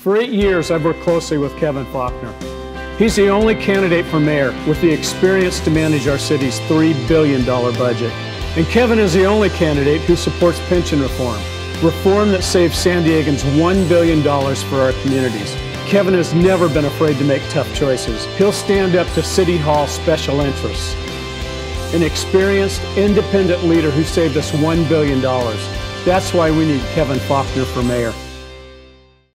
For 8 years, I've worked closely with Kevin Faulconer. He's the only candidate for mayor with the experience to manage our city's $3 billion budget. And Kevin is the only candidate who supports pension reform that saves San Diegans $1 billion for our communities. Kevin has never been afraid to make tough choices. He'll stand up to City Hall special interests. An experienced, independent leader who saved us $1 billion. That's why we need Kevin Faulconer for mayor.